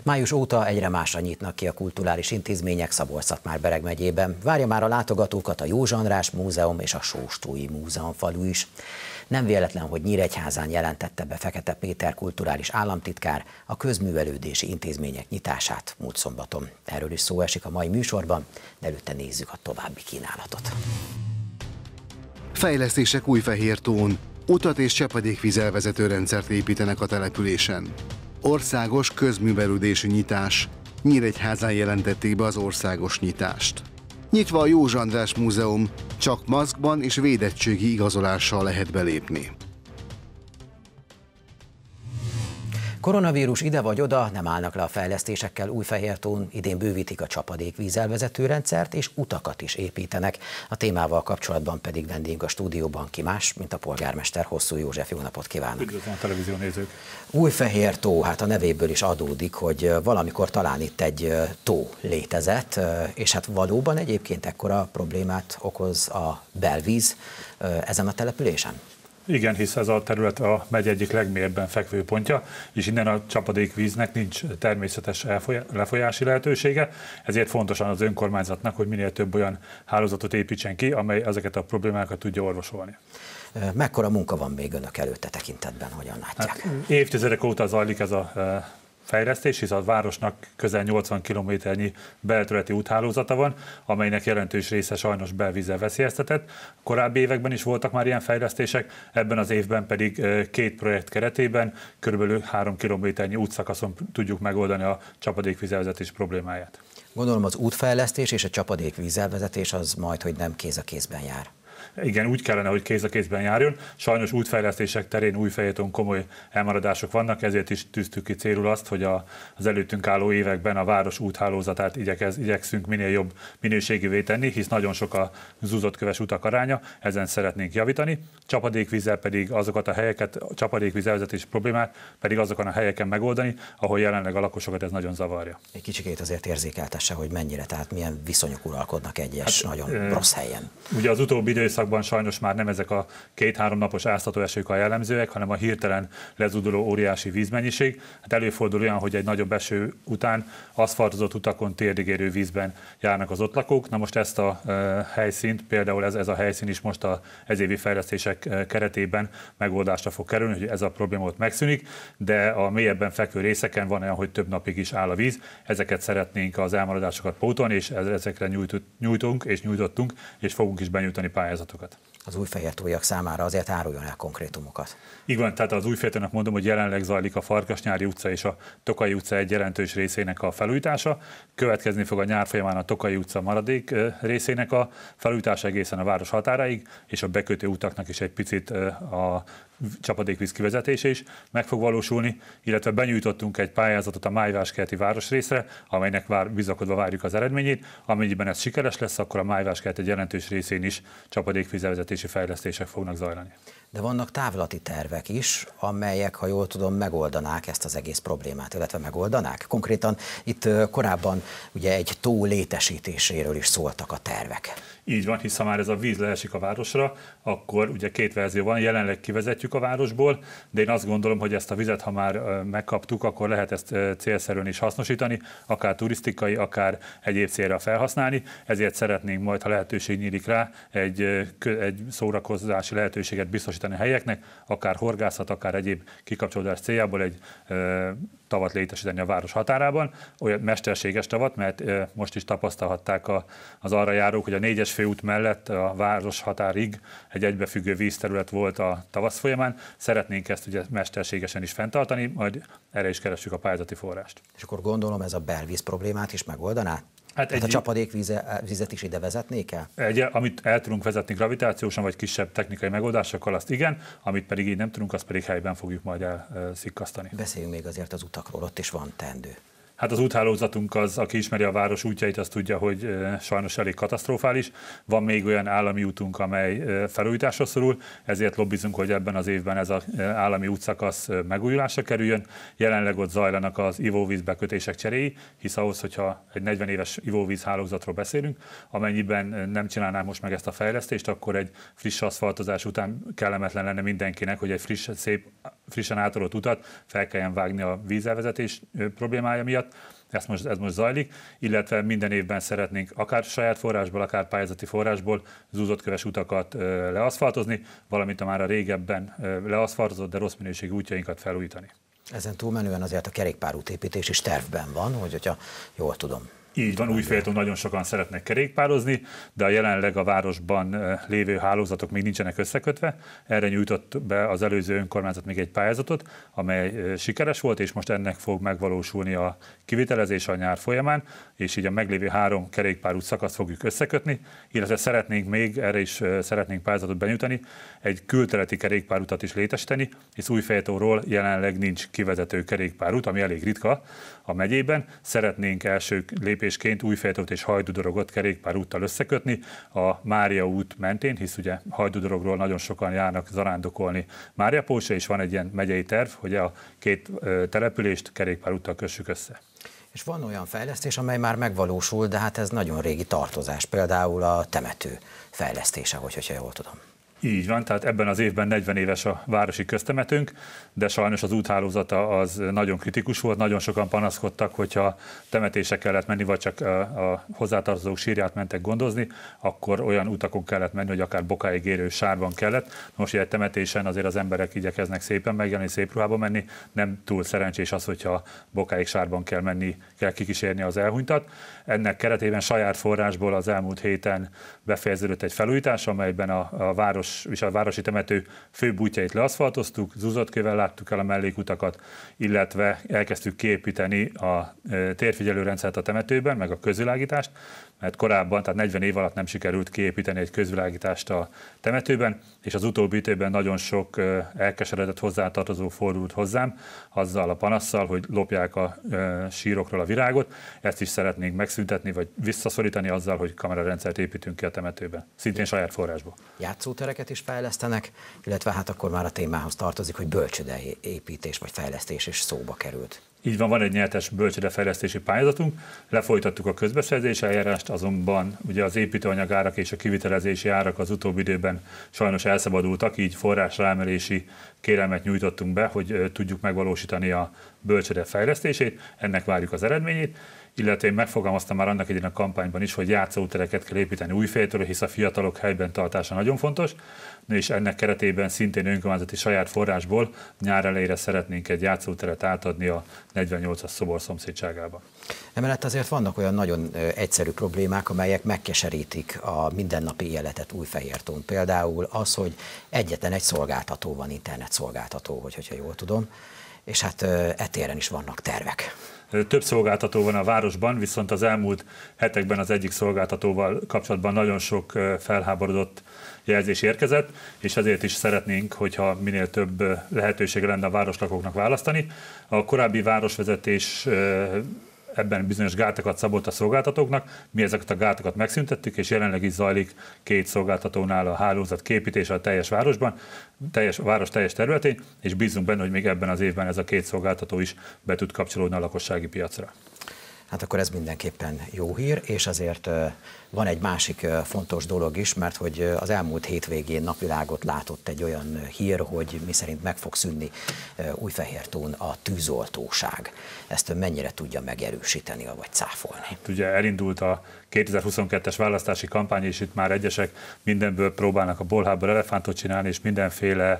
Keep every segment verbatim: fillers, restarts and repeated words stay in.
Május óta egyre másra nyitnak ki a kulturális intézmények Szabolcs-Szatmár-Bereg megyében. Várja már a látogatókat a József András Múzeum és a Sóstói Múzeumfalu is. Nem véletlen, hogy Nyíregyházán jelentette be Fekete Péter kulturális államtitkár a közművelődési intézmények nyitását múlt szombaton. Erről is szó esik a mai műsorban, de előtte nézzük a további kínálatot. Fejlesztések Újfehértón. Utat és csepadékvízelvezető rendszert építenek a településen. Országos közművelődési nyitás. Nyíregyházán jelentették be az országos nyitást. Nyitva a József András Múzeum, csak maszkban és védettségi igazolással lehet belépni. Koronavírus ide vagy oda, nem állnak le a fejlesztésekkel Újfehértón, idén bővítik a csapadékvízelvezető rendszert és utakat is építenek. A témával kapcsolatban pedig vendégünk a stúdióban ki más, mint a polgármester Hosszú József. Jó napot kívánok! Üdvözlöm a televízió nézők! Újfehértó, hát a nevéből is adódik, hogy valamikor talán itt egy tó létezett, és hát valóban egyébként ekkora problémát okoz a belvíz ezen a településen? Igen, hisz ez a terület a megye egyik legmélyebben fekvő pontja, és innen a csapadékvíznek nincs természetes lefolyási lehetősége, ezért fontosan az önkormányzatnak, hogy minél több olyan hálózatot építsen ki, amely ezeket a problémákat tudja orvosolni. Mekkora munka van még önök előtte tekintetben, hogyan látják? Hát, évtizedek óta zajlik ez a fejlesztés, hisz a városnak közel nyolcvan kilométernyi belterületi úthálózata van, amelynek jelentős része sajnos belvízzel veszélyeztetett. Korábbi években is voltak már ilyen fejlesztések, ebben az évben pedig két projekt keretében körülbelül három kilométernyi útszakaszon tudjuk megoldani a csapadékvízelvezetés problémáját. Gondolom az útfejlesztés és a csapadékvízelvezetés az majd, hogy nem kéz a kézben jár. Igen, úgy kellene, hogy kéz a kézben járjon. Sajnos útfejlesztések terén Újfehértón komoly elmaradások vannak, ezért is tűztük ki célul azt, hogy a, az előttünk álló években a város úthálózatát igyekez, igyekszünk minél jobb minőségűvé tenni, hisz nagyon sok a zúzott-köves utak aránya, ezen szeretnénk javítani. Csapadékvízzel pedig azokat a helyeket, a csapadékvízelvezetés problémát pedig azokon a helyeken megoldani, ahol jelenleg a lakosokat ez nagyon zavarja. Egy kicsikét azért érzékeltesse, hogy mennyire, tehát milyen viszonyok uralkodnak egyes hát, nagyon e, rossz helyen. Ugye az utóbbi időszakban sajnos már nem ezek a két-három napos áztató esők a jellemzőek, hanem a hirtelen lezúduló óriási vízmennyiség. Hát előfordul olyan, hogy egy nagyobb eső után aszfaltozott utakon térdigérő vízben járnak az ott lakók. Na most ezt a e, helyszínt, például ez, ez a helyszín is most az ezévi fejlesztések e, keretében megoldásra fog kerülni, hogy ez a probléma ott megszűnik, de a mélyebben fekvő részeken van olyan, hogy több napig is áll a víz. Ezeket szeretnénk az elmaradásokat pótolni, és ezekre nyújtunk és nyújtottunk, és fogunk is benyújtani pályázatokat. Az újfehértóiak számára azért áruljon el konkrétumokat. Igen, tehát az Újfehértónak mondom, hogy jelenleg zajlik a Farkasnyári utca és a Tokai utca egy jelentős részének a felújítása. Következni fog a nyár folyamán a Tokai utca maradék részének a felújítása egészen a város határáig, és a bekötő utaknak is egy picit a csapadékvíz kivezetése is meg fog valósulni, illetve benyújtottunk egy pályázatot a Májváskerti városrészre, amelynek vár, bizakodva várjuk az eredményét. Amennyiben ez sikeres lesz, akkor a Májváskert egy jelentős részén is csapadékvízvezetési fejlesztések fognak zajlani. De vannak távlati tervek is, amelyek, ha jól tudom, megoldanák ezt az egész problémát, illetve megoldanák. Konkrétan itt korábban ugye egy tó létesítéséről is szóltak a tervek. Így van, hisz ha már ez a víz leesik a városra, akkor ugye két verzió van, jelenleg kivezetjük a városból, de én azt gondolom, hogy ezt a vizet, ha már megkaptuk, akkor lehet ezt célszerűen is hasznosítani, akár turisztikai, akár egyéb célra felhasználni, ezért szeretnénk majd, ha lehetőség nyílik rá, egy, egy szórakozási lehetőséget biztosítani a helyeknek, akár horgászat, akár egyéb kikapcsolódás céljából egy tavat létesíteni a város határában, olyan mesterséges tavat, mert most is tapasztalhatták az arra járók, hogy a négyes főút mellett a város határig egy egybefüggő vízterület volt a tavasz folyamán. Szeretnénk ezt ugye mesterségesen is fenntartani, majd erre is keressük a pályázati forrást. És akkor gondolom ez a belvíz problémát is megoldaná? Hát egy, a csapadékvizet is ide vezetnék el? Egy, amit el tudunk vezetni gravitációsan, vagy kisebb technikai megoldásokkal, azt igen, amit pedig így nem tudunk, azt pedig helyben fogjuk majd elszikkasztani. Beszéljünk még azért az utakról, ott is van teendő. Hát az úthálózatunk az, aki ismeri a város útjait, az tudja, hogy sajnos elég katasztrofális. Van még olyan állami útunk, amely felújításra szorul, ezért lobbizunk, hogy ebben az évben ez az állami útszakasz megújulásra kerüljön. Jelenleg ott zajlanak az ivóvízbekötések cseréi, hisz ahhoz, hogyha egy negyven éves ivóvízhálózatról beszélünk, amennyiben nem csinálnánk most meg ezt a fejlesztést, akkor egy friss aszfaltozás után kellemetlen lenne mindenkinek, hogy egy friss, szép frissen átorolt utat fel kelljen vágni a vízelvezetés problémája miatt. Ez most, ez most zajlik, illetve minden évben szeretnénk akár saját forrásból, akár pályázati forrásból zúzottköves utakat leaszfaltozni, valamint a már a régebben leaszfaltozott, de rossz minőségű útjainkat felújítani. Ezen túlmenően azért a kerékpárútépítés is tervben van, hogy hogyha jól tudom. Így van, Újféltón nagyon sokan szeretnek kerékpározni, de a jelenleg a városban lévő hálózatok még nincsenek összekötve. Erre nyújtott be az előző önkormányzat még egy pályázatot, amely sikeres volt, és most ennek fog megvalósulni a kivitelezés a nyár folyamán, és így a meglévő három kerékpárút szakaszt fogjuk összekötni, illetve szeretnénk még, erre is szeretnénk pályázatot benyújtani, egy külterületi kerékpárutat is létesíteni, hisz Újféltóról jelenleg nincs kivezető kerékpárút, ami elég ritka a megyében. Szeretnénk első lépésként Újféltót és Hajdúdorogot kerékpárúttal összekötni a Mária út mentén, hisz ugye Hajdúdorogról nagyon sokan járnak zarándokolni Máriapósra, és van egy ilyen megyei terv, hogy a két települést kerékpárúttal kössük össze. És van olyan fejlesztés, amely már megvalósul, de hát ez nagyon régi tartozás, például a temető fejlesztése, hogy, hogyha jól tudom. Így van, tehát ebben az évben negyven éves a városi köztemetőnk, de sajnos az úthálózata az nagyon kritikus volt, nagyon sokan panaszkodtak, hogyha temetésre kellett menni, vagy csak a, a hozzátartozók sírját mentek gondozni, akkor olyan utakon kellett menni, hogy akár bokáig érő sárban kellett. Most egy temetésen azért az emberek igyekeznek szépen megjelenni, szép ruhába menni, nem túl szerencsés az, hogyha bokáig sárban kell menni, kell kikísérni az elhunytat. Ennek keretében saját forrásból az elmúlt héten befejeződött egy felújítás, amelyben a, a város és a városi temető főbb útjait leaszfaltoztuk, zúzottkővel láttuk el a mellékutakat, illetve elkezdtük kiépíteni a térfigyelőrendszert a temetőben, meg a közvilágítást, mert korábban, tehát negyven év alatt nem sikerült kiépíteni egy közvilágítást a temetőben, és az utóbbi időben nagyon sok elkeseredett hozzátartozó fordult hozzám, azzal a panasszal, hogy lopják a sírokról a virágot. Ezt is szeretnénk megszüntetni, vagy visszaszorítani azzal, hogy kamerarendszert építünk ki a temetőben, szintén saját forrásból. Játszótereket is fejlesztenek, illetve hát akkor már a témához tartozik, hogy bölcsőde építés vagy fejlesztés is szóba került. Így van, van egy nyertes bölcsődefejlesztési pályázatunk, lefolytattuk a közbeszerzési eljárást, azonban ugye az építőanyagárak és a kivitelezési árak az utóbbi időben sajnos elszabadultak, így forrásráemelési kérelmet nyújtottunk be, hogy tudjuk megvalósítani a bölcsőde fejlesztését, ennek várjuk az eredményét, illetve én megfogalmaztam már annak idején a kampányban is, hogy játszótereket kell építeni Újféltől, hisz a fiatalok helyben tartása nagyon fontos, és ennek keretében szintén önkormányzati saját forrásból nyár elejére szeretnénk egy játszóteret átadni a negyvennyolcas szobor szomszédságában. Emellett azért vannak olyan nagyon egyszerű problémák, amelyek megkeserítik a mindennapi életet Újfehértón. Például az, hogy egyetlen egy szolgáltató van, internetszolgáltató, hogy, hogyha jól tudom, és hát e téren is vannak tervek. Több szolgáltató van a városban, viszont az elmúlt hetekben az egyik szolgáltatóval kapcsolatban nagyon sok felháborodott jelzés érkezett, és ezért is szeretnénk, hogyha minél több lehetősége lenne a városlakóknak választani. A korábbi városvezetés ebben bizonyos gátakat szabott a szolgáltatóknak, mi ezeket a gátakat megszüntettük, és jelenleg is zajlik két szolgáltatónál a hálózat kiépítése a teljes városban, teljes, a város teljes területén, és bízunk benne, hogy még ebben az évben ez a két szolgáltató is be tud kapcsolódni a lakossági piacra. Hát akkor ez mindenképpen jó hír, és azért van egy másik fontos dolog is, mert hogy az elmúlt hétvégén napvilágot látott egy olyan hír, hogy miszerint meg fog szűnni Újfehértón a tűzoltóság. Ezt mennyire tudja megerősíteni, vagy cáfolni? Hát ugye elindult a kétezer-huszonkettes választási kampány, és itt már egyesek mindenből próbálnak a bolhából elefántot csinálni, és mindenféle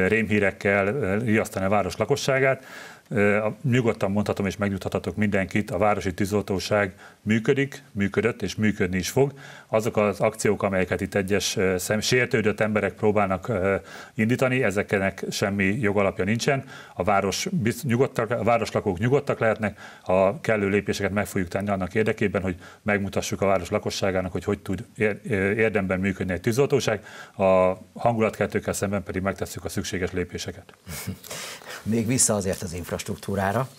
rémhírekkel riasztani a város lakosságát. Nyugodtan mondhatom és megnyugtathatok mindenkit, a városi tűzoltóság működik, működött és működni is fog. Azok az akciók, amelyeket itt egyes sértődött emberek próbálnak indítani, ezeknek semmi jogalapja nincsen. A, város nyugodtak, a városlakók nyugodtak lehetnek, a kellő lépéseket meg fogjuk tenni annak érdekében, hogy megmutassuk a város lakosságának, hogy hogy tud érdemben működni egy tűzoltóság. A hangulatkeltőkkel szemben pedig megtesszük a szükséges lépéseket. Még vissza azért az infrastruktúrára,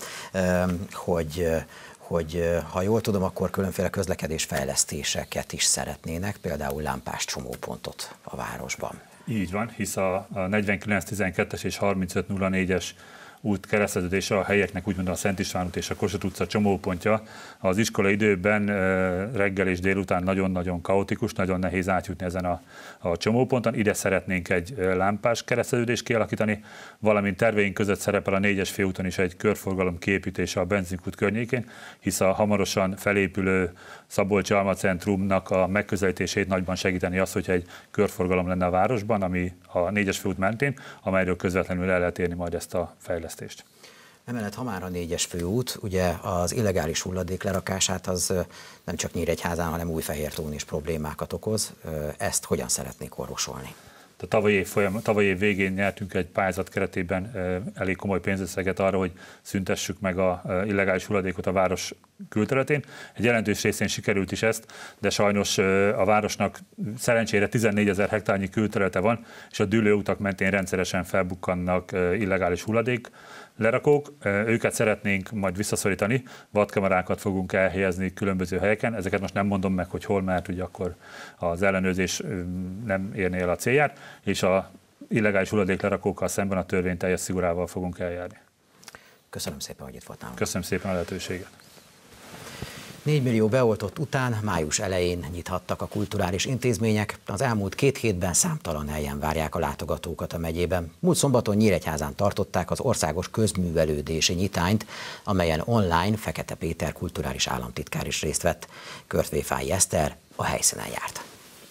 hogy, hogy ha jól tudom, akkor különféle közlekedésfejlesztéseket is szeretnének, például lámpás csomópontot a városban. Így van, hisz a negyvenkilenc tizenkettes és harmincöt nulla négyes út kereszteződése a helyeknek, úgymond a Szent István út és a Kossuth utca csomópontja. Az iskola időben reggel és délután nagyon-nagyon kaotikus, nagyon nehéz átjutni ezen a, a csomóponton. Ide szeretnénk egy lámpás kereszteződést kialakítani, valamint terveink között szerepel a négyes főúton is egy körforgalom kiépítése a benzinkút környékén, hisz a hamarosan felépülő Szabolcs-Alma centrumnak a megközelítését nagyban segíteni az, hogyha egy körforgalom lenne a városban, ami a négyes főút mentén, amelyről közvetlenül el lehet érni majd ezt a fejlesztést. Emellett, ha már a négyes főút, ugye az illegális hulladék lerakását az nem csak Nyíregyházán, hanem Újfehértón is problémákat okoz. Ezt hogyan szeretnék orvosolni? A tavalyi év, folyam, tavalyi év végén nyertünk egy pályázat keretében elég komoly pénzösszeget arra, hogy szüntessük meg a illegális hulladékot a város külterületén. Egy jelentős részén sikerült is ezt, de sajnos a városnak szerencsére tizennégyezer hektárnyi külterülete van, és a dűlőutak mentén rendszeresen felbukkannak illegális hulladék lerakók. Őket szeretnénk majd visszaszorítani, vadkamerákat fogunk elhelyezni különböző helyeken. Ezeket most nem mondom meg, hogy hol, mert ugye akkor az ellenőrzés nem érné el a célját, és a illegális hulladék lerakókkal szemben a törvény teljes szigorával fogunk eljárni. Köszönöm szépen, hogy itt voltál. Köszönöm szépen a lehetőséget. négy millió beoltott után május elején nyithattak a kulturális intézmények. Az elmúlt két hétben számtalan helyen várják a látogatókat a megyében. Múlt szombaton Nyíregyházán tartották az országos közművelődési nyitányt, amelyen online Fekete Péter kulturális államtitkár is részt vett. Körtvéfái Eszter a helyszínen járt.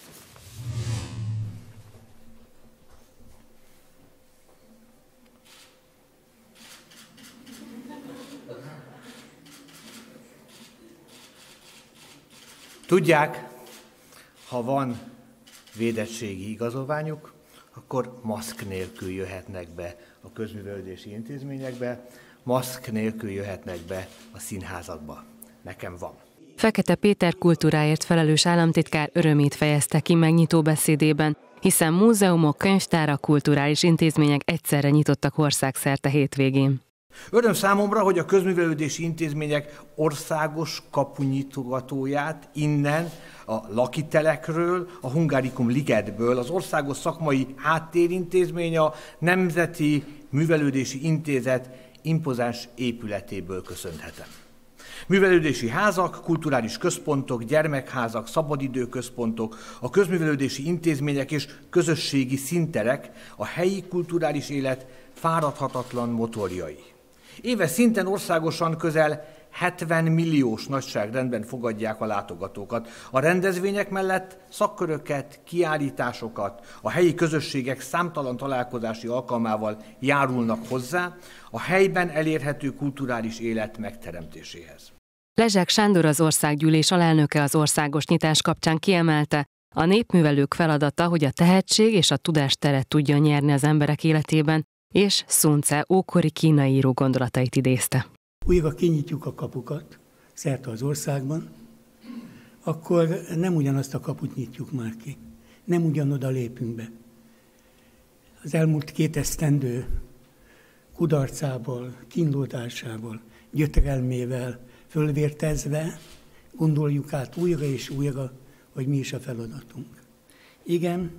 Tudják, ha van védettségi igazolványuk, akkor maszk nélkül jöhetnek be a közművelődési intézményekbe, maszk nélkül jöhetnek be a színházakba. Nekem van. Fekete Péter kultúráért felelős államtitkár örömét fejezte ki megnyitó beszédében, hiszen múzeumok, könyvtárak, kulturális intézmények egyszerre nyitottak országszerte hétvégén. Öröm számomra, hogy a közművelődési intézmények országos kapunyitogatóját innen, a lakitelekről, a Hungarikum ligetből, az Országos Szakmai Háttérintézmény, a Nemzeti Művelődési Intézet impozáns épületéből köszönhetem. Művelődési házak, kulturális központok, gyermekházak, szabadidőközpontok, a közművelődési intézmények és közösségi színterek a helyi kulturális élet fáradhatatlan motorjai. Éves szinten országosan közel hetven milliós nagyságrendben fogadják a látogatókat. A rendezvények mellett szakköröket, kiállításokat, a helyi közösségek számtalan találkozási alkalmával járulnak hozzá a helyben elérhető kulturális élet megteremtéséhez. Lezsák Sándor, az országgyűlés alelnöke az országos nyitás kapcsán kiemelte, a népművelők feladata, hogy a tehetség és a tudás teret tudja nyerni az emberek életében, és Sun Tse ókori kínai író gondolatait idézte. Újra kinyitjuk a kapukat szerte az országban, akkor nem ugyanazt a kaput nyitjuk már ki. Nem ugyanoda lépünk be. Az elmúlt két esztendő kudarcából, kínlódásából, gyötrelmével fölvértezve gondoljuk át újra és újra, hogy mi is a feladatunk. Igen,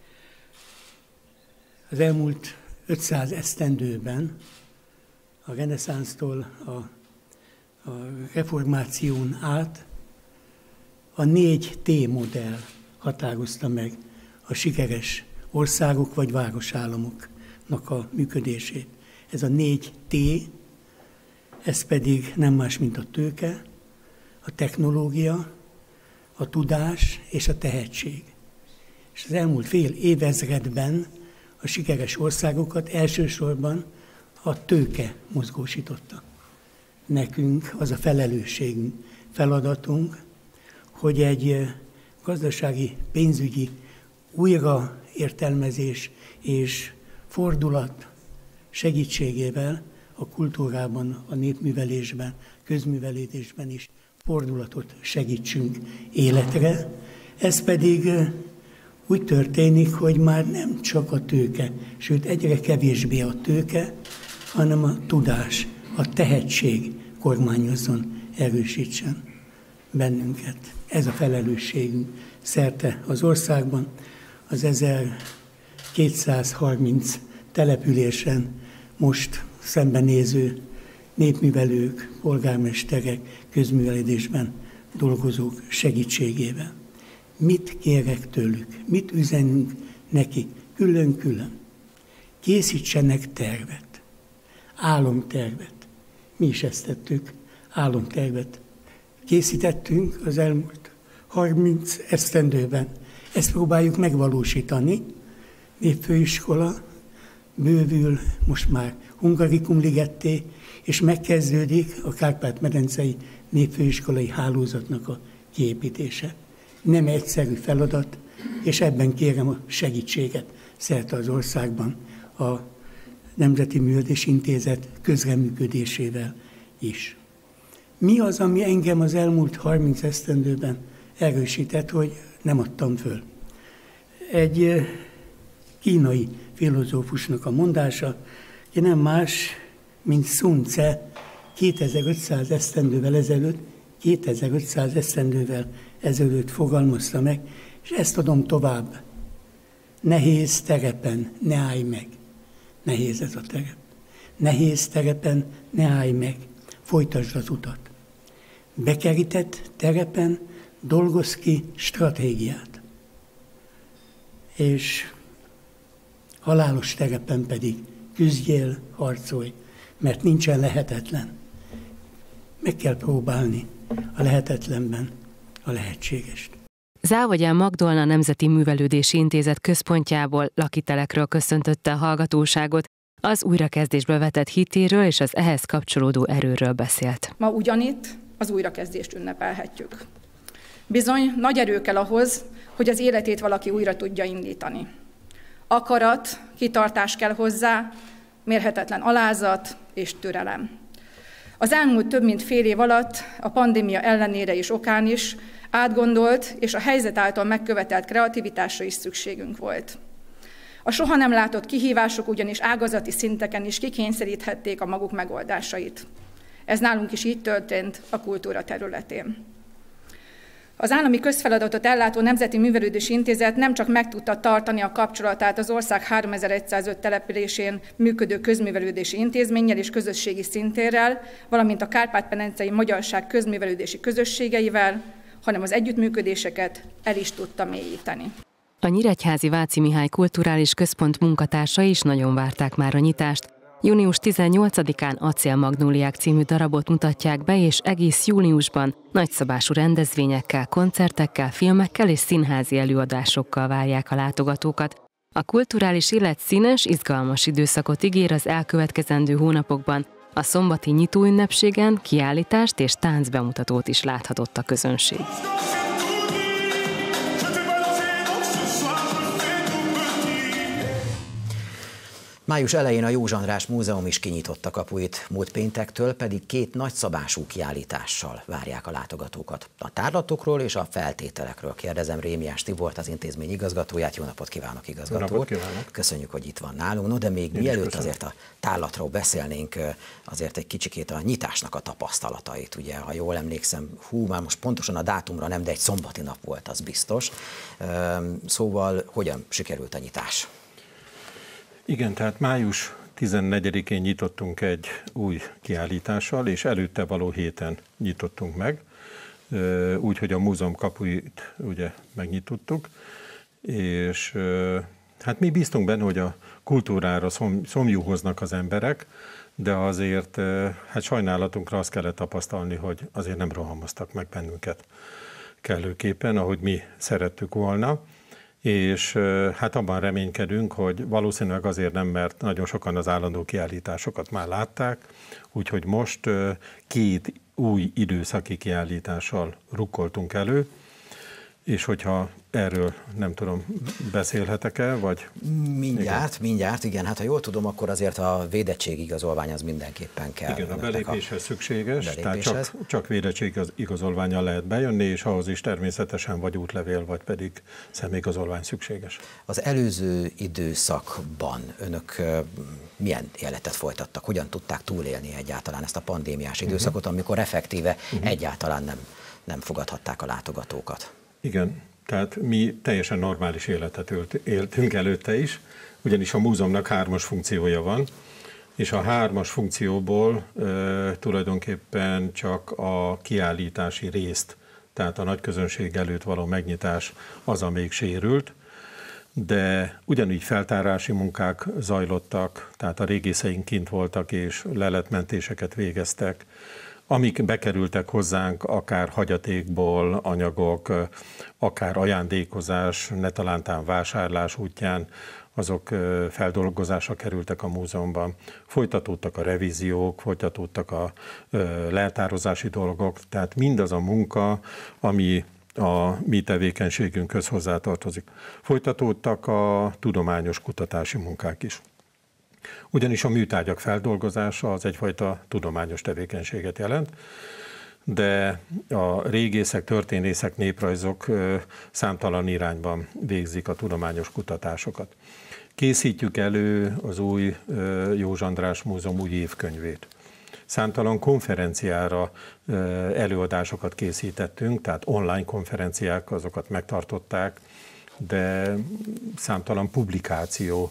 az elmúlt ötszáz esztendőben a reneszánsztól a, a reformáción át a négy T-modell határozta meg a sikeres országok vagy városállamoknak a működését. Ez a négy T, ez pedig nem más, mint a tőke, a technológia, a tudás és a tehetség. És az elmúlt fél évezredben a sikeres országokat elsősorban a tőke mozgósította. Nekünk az a felelősségünk, feladatunk, hogy egy gazdasági, pénzügyi újraértelmezés és fordulat segítségével a kultúrában, a népművelésben, közművelésben is fordulatot segítsünk életre. Ez pedig úgy történik, hogy már nem csak a tőke, sőt egyre kevésbé a tőke, hanem a tudás, a tehetség kormányozzon, erősítsen bennünket. Ez a felelősségünk szerte az országban. Az ezerkétszázharminc településen most szembenéző népművelők, polgármesterek, közművelődésben dolgozók segítségével. Mit kérek tőlük? Mit üzenünk neki külön-külön? Készítsenek tervet, álomtervet. Mi is ezt tettük, álomtervet készítettünk az elmúlt harminc esztendőben. Ezt próbáljuk megvalósítani. Népfőiskola bővül most már Hungarikum ligetté, és megkezdődik a Kárpát-medencei népfőiskolai hálózatnak a kiépítése. Nem egyszerű feladat, és ebben kérem a segítséget szerte az országban a Nemzeti Művelődési Intézet közreműködésével is. Mi az, ami engem az elmúlt harminc esztendőben erősített, hogy nem adtam föl? Egy kínai filozófusnak a mondása, ki nem más, mint Sun Tse kétezer-ötszáz esztendővel ezelőtt, kétezer-ötszáz esztendővel ezelőtt fogalmazta meg, és ezt adom tovább. Nehéz terepen ne állj meg. Nehéz ez a terep. Nehéz terepen ne állj meg. Folytasd az utat. Bekerített terepen dolgozz ki stratégiát. És halálos terepen pedig küzdjél, harcolj, mert nincsen lehetetlen. Meg kell próbálni a lehetetlenben a lehetségest. Závogyán Magdolna Nemzeti Művelődési Intézet központjából lakitelekről köszöntötte a hallgatóságot, az újrakezdésbe vetett hitéről és az ehhez kapcsolódó erőről beszélt. Ma ugyanitt az újrakezdést ünnepelhetjük. Bizony, nagy erő kell ahhoz, hogy az életét valaki újra tudja indítani. Akarat, kitartás kell hozzá, mérhetetlen alázat és türelem. Az elmúlt több mint fél év alatt a pandémia ellenére és okán is átgondolt és a helyzet által megkövetelt kreativitásra is szükségünk volt. A soha nem látott kihívások ugyanis ágazati szinteken is kikényszeríthették a maguk megoldásait. Ez nálunk is így történt a kultúra területén. Az állami közfeladatot ellátó Nemzeti Művelődési Intézet nem csak meg tudta tartani a kapcsolatát az ország háromezer-százöt településén működő közművelődési intézménnyel és közösségi szintérrel, valamint a Kárpát-medencei magyarság közművelődési közösségeivel, hanem az együttműködéseket el is tudta mélyíteni. A nyíregyházi Váci Mihály Kulturális Központ munkatársai is nagyon várták már a nyitást. június tizennyolcadikán Acélmagnóliák című darabot mutatják be, és egész júliusban nagyszabású rendezvényekkel, koncertekkel, filmekkel és színházi előadásokkal várják a látogatókat. A kulturális élet színes, izgalmas időszakot ígér az elkövetkezendő hónapokban. A szombati nyitóünnepségen kiállítást és táncbemutatót is láthatott a közönség. Május elején a József András Múzeum is kinyitotta kapuit, múlt péntektől pedig két nagyszabású kiállítással várják a látogatókat. A tárlatokról és a feltételekről kérdezem Rémiás Tibort, az intézmény igazgatóját. Jó napot kívánok, igazgató! Jó napot kívánok. Köszönjük, hogy itt van nálunk. No, de még Én mielőtt azért a tárlatról beszélnénk, azért egy kicsikét a nyitásnak a tapasztalatait. Ugye, ha jól emlékszem, hú, már most pontosan a dátumra nem, de egy szombati nap volt, az biztos. Szóval hogyan sikerült a nyitás? Igen, tehát május tizennegyedikén nyitottunk egy új kiállítással, és előtte való héten nyitottunk meg, úgyhogy a múzeum kapuit ugye megnyitottuk, és hát mi bíztunk benne, hogy a kultúrára szom, szomjú hoznak az emberek, de azért hát sajnálatunkra azt kellett tapasztalni, hogy azért nem rohamoztak meg bennünket kellőképpen, ahogy mi szerettük volna. És hát abban reménykedünk, hogy valószínűleg azért nem, mert nagyon sokan az állandó kiállításokat már látták, úgyhogy most két új időszaki kiállítással rukkoltunk elő, és hogyha erről nem tudom, beszélhetek-e, vagy... Mindjárt, igen. mindjárt, igen. Hát ha jól tudom, akkor azért a védettségigazolvány az mindenképpen kell. Igen, a belépéshez szükséges, belépéshez. tehát csak, csak védettségigazolvánnyal lehet bejönni, és ahhoz is természetesen vagy útlevél, vagy pedig személyigazolvány szükséges. Az előző időszakban önök milyen életet folytattak? Hogyan tudták túlélni egyáltalán ezt a pandémiás időszakot, uh-huh. amikor effektíve uh-huh. egyáltalán nem, nem fogadhatták a látogatókat? Igen, tehát mi teljesen normális életet éltünk előtte is, ugyanis a múzeumnak hármas funkciója van. és a hármas funkcióból e, tulajdonképpen csak a kiállítási részt, tehát a nagy közönség előtt való megnyitás az, amelyik sérült, de ugyanígy feltárási munkák zajlottak, tehát a régészeink kint voltak és leletmentéseket végeztek, amik bekerültek hozzánk akár hagyatékból anyagok, akár ajándékozás, netalántán vásárlás útján, azok feldolgozásra kerültek a múzeumban. Folytatódtak a revíziók, folytatódtak a leltározási dolgok, tehát mindaz a munka, ami a mi tevékenységünkhöz hozzátartozik. Folytatódtak a tudományos kutatási munkák is. Ugyanis a műtárgyak feldolgozása az egyfajta tudományos tevékenységet jelent, de a régészek, történészek, néprajzok számtalan irányban végzik a tudományos kutatásokat. Készítjük elő az új Józs András Múzeum új évkönyvét. Számtalan konferenciára előadásokat készítettünk, tehát online konferenciák, azokat megtartották, de számtalan publikáció,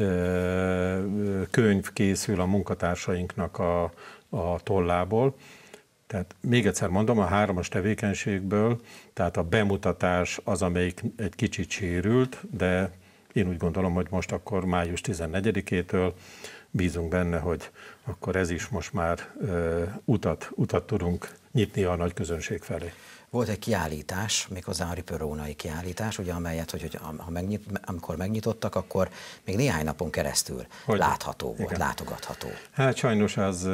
könyv készül a munkatársainknak a, a tollából. Tehát még egyszer mondom, a hármas tevékenységből, tehát a bemutatás az, amelyik egy kicsit sérült, de én úgy gondolom, hogy most akkor május tizennegyedikétől bízunk benne, hogy akkor ez is most már uh, utat, utat tudunk nyitni a nagy közönség felé. Volt egy kiállítás, méghozzá a riperónai kiállítás, ugye, amelyet, hogy, hogy ha megnyit, amikor megnyitottak, akkor még néhány napon keresztül hogy látható volt, igen. látogatható. Hát sajnos az,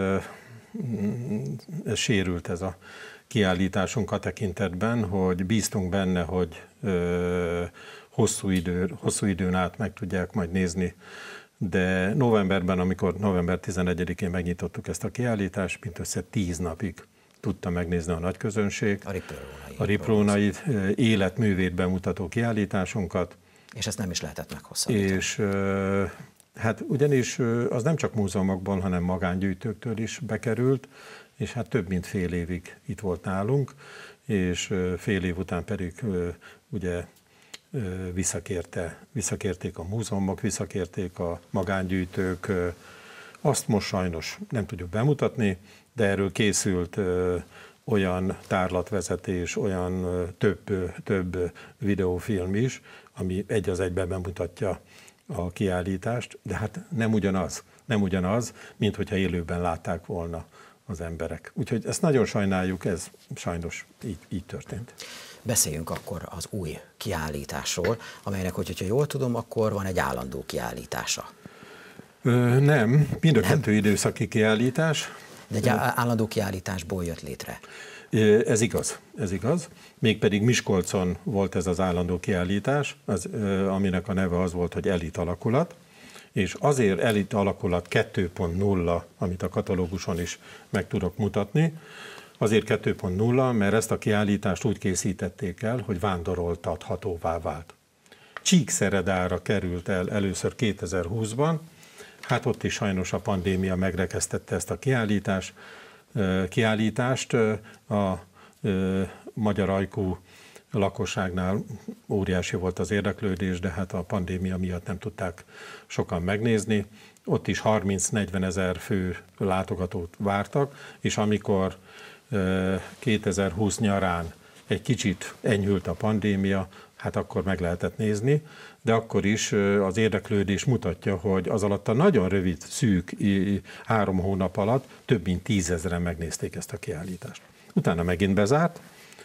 ez sérült ez a kiállításunk a tekintetben, hogy bíztunk benne, hogy ö, hosszú, idő, hosszú időn át meg tudják majd nézni, de novemberben, amikor november tizenegyedikén megnyitottuk ezt a kiállítást, mindössze tíz napig tudta megnézni a nagy közönség a riperónai, a riperónai életművét bemutató kiállításunkat. És ezt nem is lehetett meghosszabbítani. És hát ugyanis az nem csak múzeumokban, hanem magángyűjtőktől is bekerült, és hát több mint fél évig itt volt nálunk, és fél év után pedig ugye visszakérte, visszakérték a múzeumok, visszakérték a magángyűjtők. Azt most sajnos nem tudjuk bemutatni, de erről készült ö, olyan tárlatvezetés, olyan ö, több, több videófilm is, ami egy az egyben bemutatja a kiállítást, de hát nem ugyanaz, nem ugyanaz, mint hogyha élőben látták volna az emberek. Úgyhogy ezt nagyon sajnáljuk, ez sajnos így, így történt. Beszéljünk akkor az új kiállításról, amelynek, hogyha jól tudom, akkor van egy állandó kiállítása. Ö, nem, mind a kettő időszaki kiállítás. De egy állandó kiállításból jött létre. Ez igaz, ez igaz. Mégpedig Miskolcon volt ez az állandó kiállítás, az, aminek a neve az volt, hogy Elit alakulat, és azért Elit alakulat kettő pont nulla, amit a katalóguson is meg tudok mutatni, azért kettő pont nulla, mert ezt a kiállítást úgy készítették el, hogy vándoroltathatóvá vált. Csíkszeredára került el először kétezer-húszban, hát ott is sajnos a pandémia megrekesztette ezt a kiállítás, kiállítást. A magyar ajkú lakosságnál óriási volt az érdeklődés, de hát a pandémia miatt nem tudták sokan megnézni. Ott is harminc-negyven ezer fő látogatót vártak, és amikor kétezer-húsz nyarán egy kicsit enyhült a pandémia, hát akkor meg lehetett nézni, de akkor is az érdeklődés mutatja, hogy az alatt a nagyon rövid, szűk három hónap alatt több mint tízezren megnézték ezt a kiállítást. Utána megint bezárt,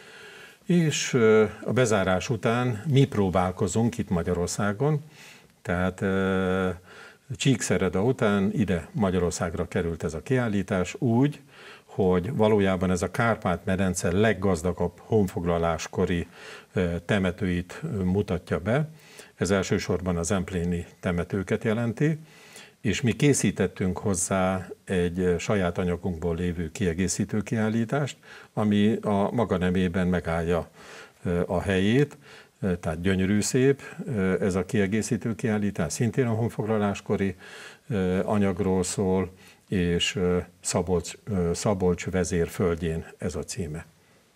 és a bezárás után mi próbálkozunk itt Magyarországon, tehát Csíkszereda után ide Magyarországra került ez a kiállítás úgy, hogy valójában ez a Kárpát-medence leggazdagabb honfoglaláskori temetőit mutatja be. Ez elsősorban az empléni temetőket jelenti, és mi készítettünk hozzá egy saját anyagunkból lévő kiegészítő kiállítást, ami a maga nemében megállja a helyét, tehát gyönyörű szép ez a kiegészítő kiállítás, szintén a honfoglaláskori anyagról szól, és Szabolcs, Szabolcs vezérföldjén ez a címe.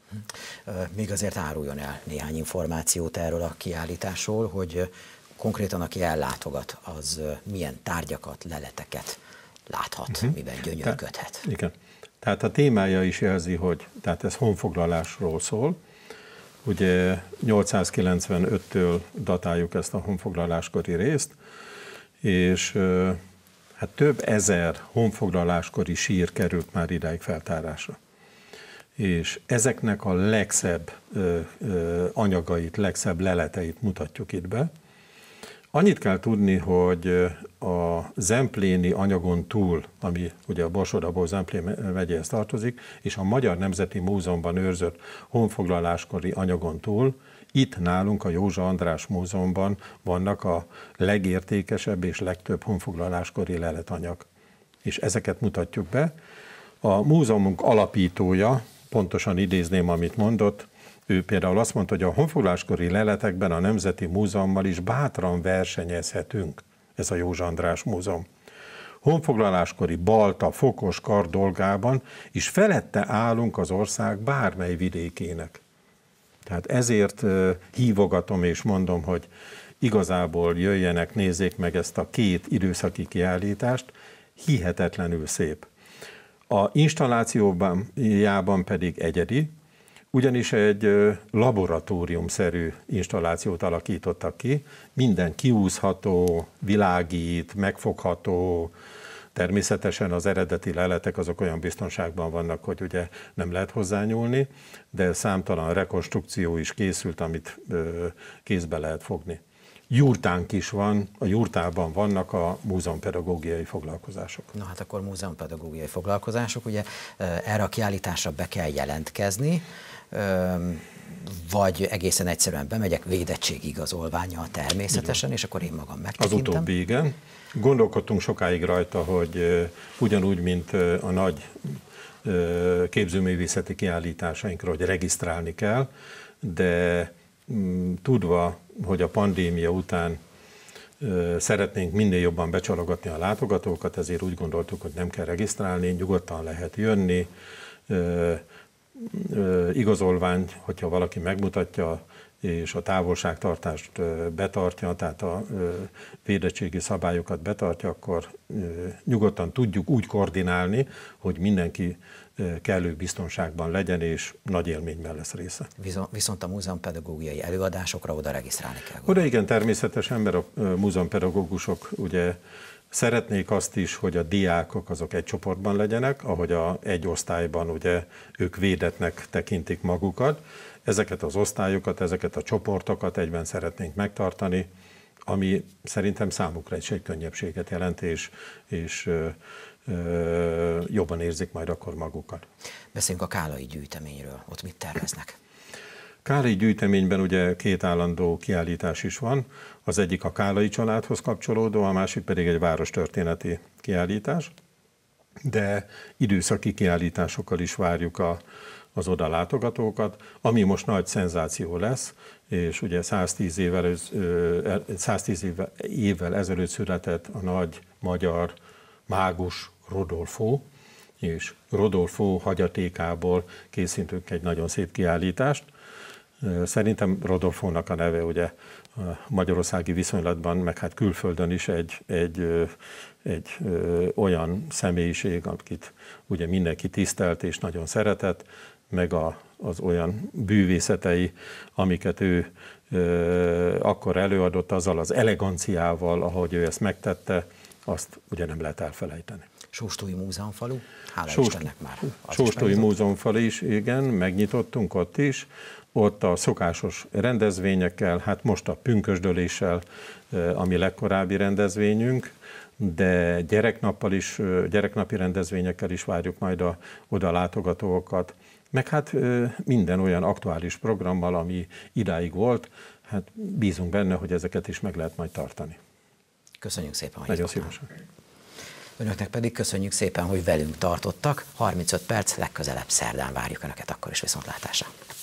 Még azért áruljon el néhány információt erről a kiállításról, hogy konkrétan aki ellátogat, az milyen tárgyakat, leleteket láthat, uh-huh. miben gyönyörködhet. Te, igen. Tehát a témája is jelzi, hogy tehát ez honfoglalásról szól. Ugye nyolcszázkilencvenöttől datáljuk ezt a honfoglaláskori részt, és hát több ezer honfoglaláskori sír került már idáig feltárásra. És ezeknek a legszebb ö, ö, anyagait, legszebb leleteit mutatjuk itt be. Annyit kell tudni, hogy a zempléni anyagon túl, ami ugye a Borsod-Abaúj Zemplén megyéhez tartozik, és a Magyar Nemzeti Múzeumban őrzött honfoglaláskori anyagon túl, itt nálunk a Józsa András Múzeumban vannak a legértékesebb és legtöbb honfoglaláskori leletanyag. És ezeket mutatjuk be. A múzeumunk alapítója, pontosan idézném, amit mondott, ő például azt mondta, hogy a honfoglaláskori leletekben a Nemzeti Múzeummal is bátran versenyezhetünk, ez a Józsa András Múzeum. Honfoglaláskori balta, fokos kard dolgában is felette állunk az ország bármely vidékének. Tehát ezért hívogatom és mondom, hogy igazából jöjjenek, nézzék meg ezt a két időszaki kiállítást, hihetetlenül szép. A installációjában pedig egyedi, ugyanis egy laboratóriumszerű installációt alakítottak ki, minden kiúszható, világít, megfogható, természetesen az eredeti leletek azok olyan biztonságban vannak, hogy ugye nem lehet hozzányúlni, de számtalan rekonstrukció is készült, amit kézbe lehet fogni. Jurtánk is van, a jurtában vannak a múzeumpedagógiai foglalkozások. Na hát akkor múzeumpedagógiai foglalkozások, ugye erre a kiállításra be kell jelentkezni, vagy egészen egyszerűen bemegyek, védettségigazolvánnyal természetesen, és akkor én magam megtekintem. Az utóbbi, igen. Gondolkodtunk sokáig rajta, hogy ugyanúgy, mint a nagy képzőművészeti kiállításainkra, hogy regisztrálni kell, de tudva, hogy a pandémia után szeretnénk minél jobban becsalogatni a látogatókat, ezért úgy gondoltuk, hogy nem kell regisztrálni, nyugodtan lehet jönni. Igazolvány, hogyha valaki megmutatja, és a távolságtartást betartja, tehát a védettségi szabályokat betartja, akkor nyugodtan tudjuk úgy koordinálni, hogy mindenki kellő biztonságban legyen, és nagy élményben lesz része. Viszont a múzeumpedagógiai előadásokra oda regisztrálni kell. Oda igen, természetesen, mert a múzeumpedagógusok ugye szeretnék azt is, hogy a diákok azok egy csoportban legyenek, ahogy a egy osztályban ugye ők védettnek tekintik magukat. Ezeket az osztályokat, ezeket a csoportokat egyben szeretnénk megtartani, ami szerintem számukra egy könnyebbséget jelent, és, és ö, ö, jobban érzik majd akkor magukat. Beszéljünk a Kálai gyűjteményről. Ott mit terveznek? Kálai gyűjteményben ugye két állandó kiállítás is van. Az egyik a Kálai családhoz kapcsolódó, a másik pedig egy várostörténeti kiállítás. De időszaki kiállításokkal is várjuk a az oda látogatókat, ami most nagy szenzáció lesz, és ugye száztíz évvel, száztíz évvel ezelőtt született a nagy magyar mágus Rodolfo, és Rodolfo hagyatékából készítünk egy nagyon szép kiállítást. Szerintem Rodolfónak a neve ugye a magyarországi viszonylatban, meg hát külföldön is egy, egy, egy olyan személyiség, akit ugye mindenki tisztelt és nagyon szeretett, meg a, az olyan bűvészetei, amiket ő ö, akkor előadott, azzal az eleganciával, ahogy ő ezt megtette, azt ugye nem lehet elfelejteni. Sóstói Múzeumfalu, hála Sóst, Istennek már. Sóstói Múzeumfalu is, igen, megnyitottunk ott is, ott a szokásos rendezvényekkel, hát most a pünkösdöléssel, ami legkorábbi rendezvényünk, de gyereknappal is, gyereknapi rendezvényekkel is várjuk majd a, oda látogatókat, meg hát minden olyan aktuális programmal, ami idáig volt, hát bízunk benne, hogy ezeket is meg lehet majd tartani. Köszönjük szépen, hogy Nagyon szívesen. Önöknek pedig köszönjük szépen, hogy velünk tartottak. harmincöt perc, legközelebb szerdán várjuk Önöket, akkor is viszontlátásra.